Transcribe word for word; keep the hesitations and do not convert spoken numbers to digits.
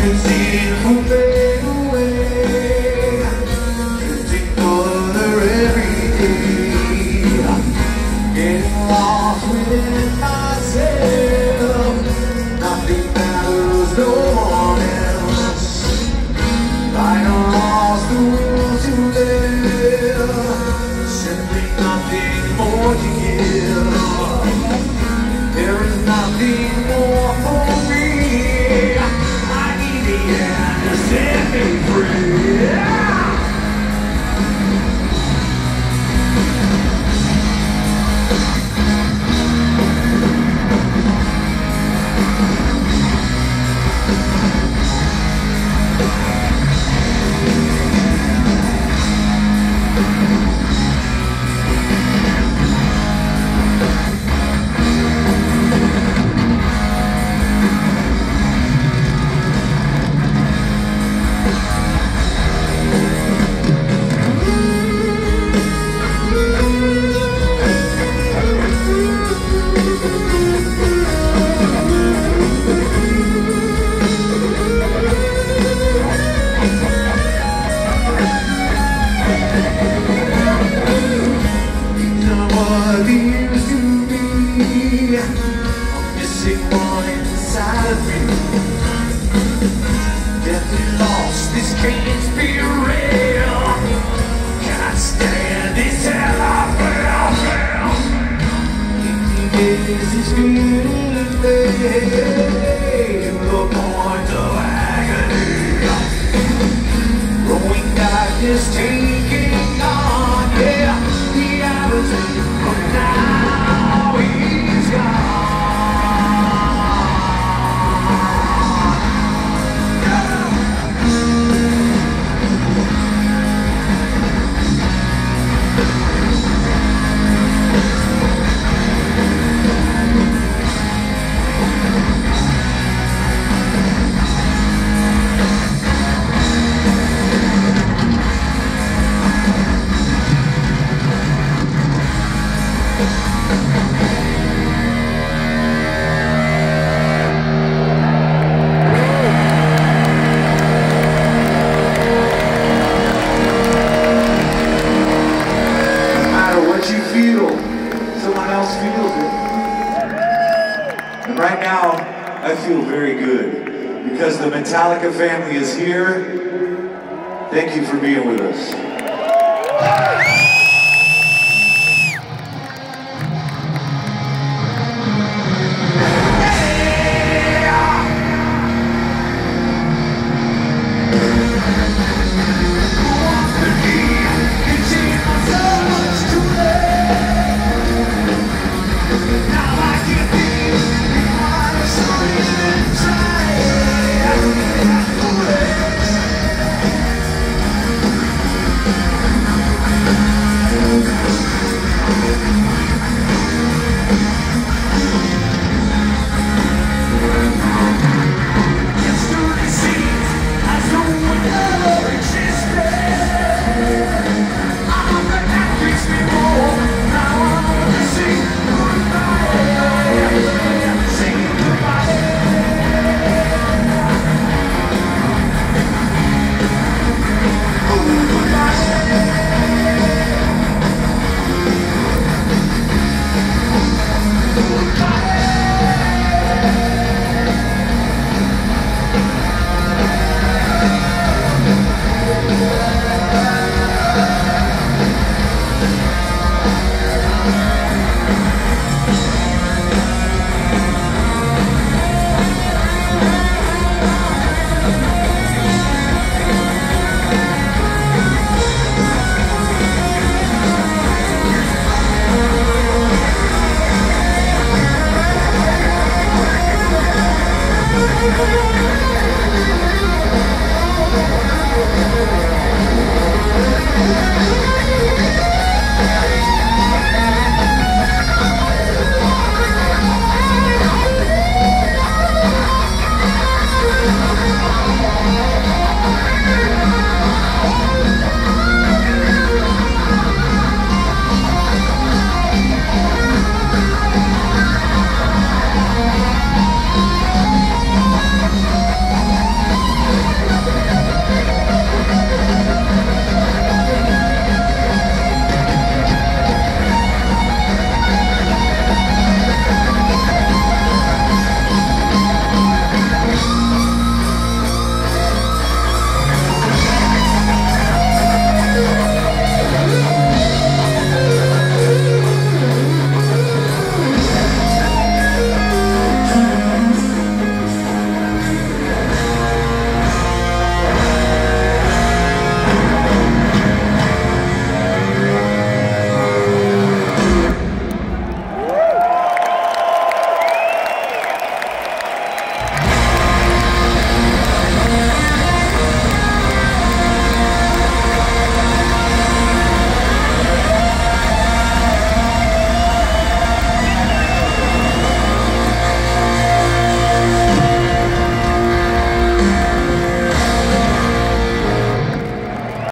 can see it will fade away, drifting further every day, getting lost within myself. Nothing matters, no one else. I am lost the will to live, simply nothing more to give. There is nothing more for me. I need the end to set me free. Inside of me, deathly lost, this can't be real. Can't stand this hell I feel, feel. Empty days is getting late, to the point of agony. Growing darkness taking on, yeah, the attitude of now he's gone. Someone else feels it. And right now, I feel very good because the Metallica family is here. Thank you for being with us.